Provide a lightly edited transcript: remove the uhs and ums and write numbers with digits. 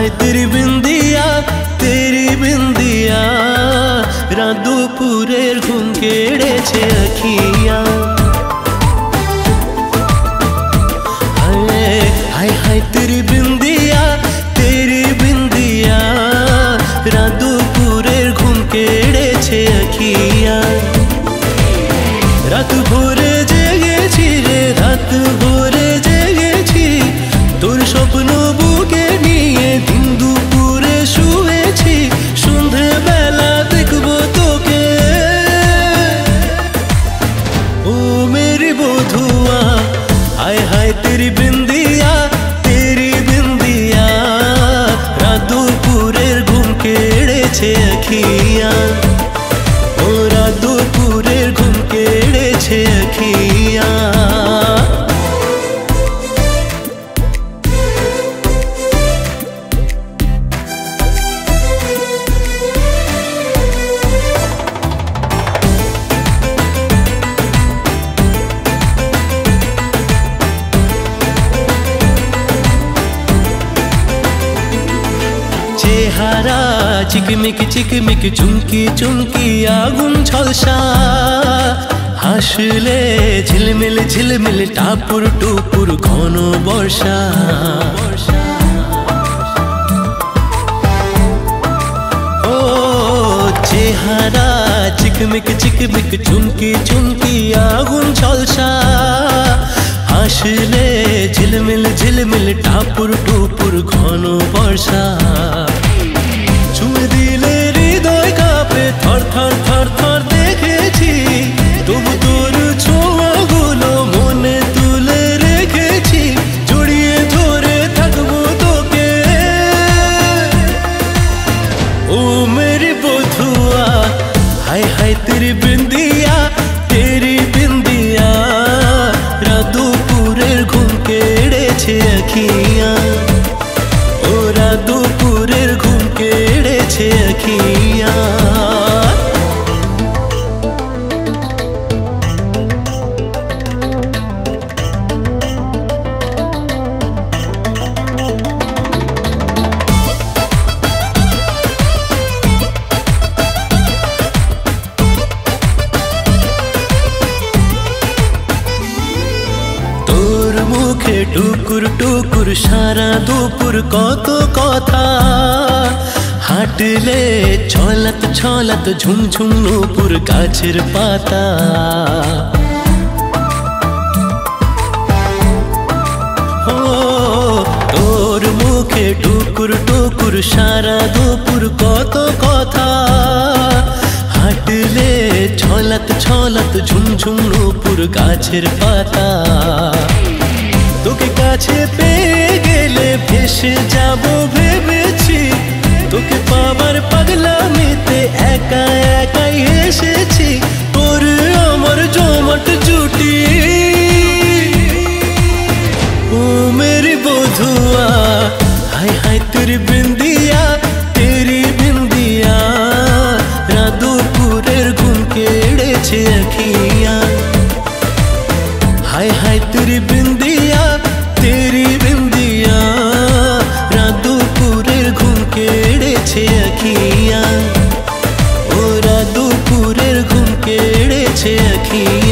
हाय तेरी बिंदिया रात दुपुरेर घुम केड़ेছে আখিয়া। हाय हाय तेरी बिंदिया रात दुपुरेर घुम केड़ेছে আখিয়া। रात भोरे জেগেছি রে রাত ভোরে জেগেছি তোর স্বপ্ন বুকে নিয়ে দিন দুপুরে শুয়েছি সন্ধে বেলা দেখব তোকে ও মেরি বধুয়া। हाय हाय तेरी बिंदिया रात दुपुरेर घुम केड़ेছে আখিয়া। ओ रात दुपुरेर घुम केड़ेছে আখিয়া। চেহারা চিকমিক চুমকি চুমকি আগুন ঝলসা হাসলে ঝিলমিল টাপুর টুপুর ঘন বর্ষা। ও চেহারা চিকমিক চুমকি চুমকি আগুন ঝলসা হাসলে ঝিলমিল টাপুর টুপুর ঘন বর্ষা। ছুঁয়ে দিলে হৃদয় কাঁপে থর থর থর থর দেখেছি তবু তোর ছোঁয়াগুলো মনে তুলে রেখেছি জড়িয়ে ধরে থাকবো তোকে ও মেরি বধুয়া। हाय हाय तेरी बिंदिया रात दुपुरेर घुम केड़ेছে আখিয়া। ও রাত দুপুরের ঘুম কেড়েছে আখিয়া। মুখে টুকুর টুকুর সারা দুপুর কত কথা হাঁটলে ছলাত ঝুমঝুম নূপুর গাছের পাতা। ও তোর মুখে টুকুর টুকুর সারা দুপুর কত কথা হাঁটলে ছলাত ঝুমঝুম নূপুর গাছের পাতা। তোকে কাছে পেয়ে গেলে ভেসে যাব ভেবেছি তোকে পাবার পাগলামিতে একা একাই এসেছি তোর আমার জমাট জুটি ও মেরি বধুয়া। हाय हाय तेरी बिंदिया रात दुपुरेर घुम केड़ेছে আখিয়া। हाय हाय तेरी बिंदिया रात दुपुरेर घुम केड़ेছে আখিয়া। ও রাত দুপুরের ঘুম কেড়েছে আখিয়া।